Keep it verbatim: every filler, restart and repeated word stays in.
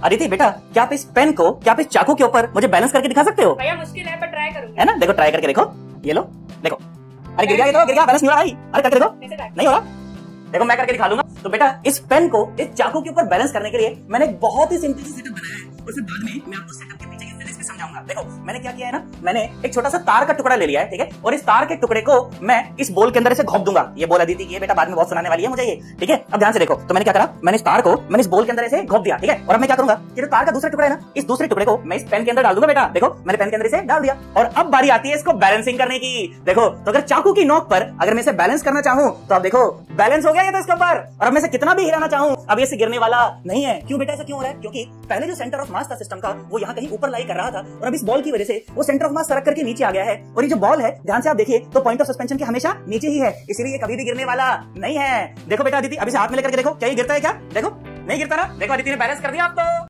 अदिति बेटा, क्या आप इस पेन को, क्या आप इस चाकू के ऊपर मुझे बैलेंस करके दिखा सकते हो? भैया मुश्किल है पर ट्राई करूंगी। है ना, देखो ट्राई करके देखो। ये लो, देखो। अरे गिर गया, ये तो गिर गया, बैलेंस नहीं हो रहा भाई। अरे करके देखो, नहीं हो रहा। देखो मैं करके दिखा दूंगा। तो बेटा इस पेन को इस चाकू के ऊपर बैलेंस करने के लिए मैंने एक बहुत ही सिंपल सी सेटअप बनाया है, और फिर बाद में मैं आपको सेटअप के पीछे की फिजिक्स भी समझाऊंगा। देखो मैंने क्या किया है ना, मैंने एक छोटा सा तार का टुकड़ा ले लिया है, ठीक है, और इस तार के टुकड़े को मैं इस बोल के अंदर से घोंप दूंगा। ये बोल अदिति की है बेटा, बाद में बहुत सुनाने वाली है मुझे ये, ठीक है। अब ध्यान से देखो, तो मैंने क्या करा, मैंने इस तार को मैंने इस बोल के अंदर ऐसे घोंप दिया, ठीक है। और अब मैं क्या करूंगा, ये जो तार का दूसरा टुकड़ा है ना, इस दूसरे टुकड़े को मैं इस पेन के अंदर डाल दूंगा। बेटा देखो मैंने पेन के अंदर इसे डाल दिया, और अब बारी आती है इसको बैलेंसिंग करने की। देखो तो अगर चाकू की नोक पर अगर मैं इसे बैलेंस करना चाहूं तो अब देखो बैलेंस हो गया ये तो इसके ऊपर, और अब मैं इसे कितना भी हिलाना चाहूं अब ये से गिरने वाला नहीं है। क्यों बेटा ऐसा क्यों हो रहा है? क्योंकि पहले जो सेंटर ऑफ मास था सिस्टम का वो यहाँ कहीं ऊपर लाई कर रहा था, और अब इस बॉल की वजह से वो सेंटर ऑफ मास सरक करके नीचे आ गया है, और ये जो बॉल है ध्यान से आप देखिए तो पॉइंट ऑफ सस्पेंशन के हमेशा नीचे ही है, इसीलिए ये कभी भी गिरने वाला नहीं है। देखो बेटा अदिति अभी से हाथ में लेकर के देखो, क्या ये गिरता है क्या? देखो नहीं गिरता ना। देखो अदिति ने बैलेंस कर दिया आप तो।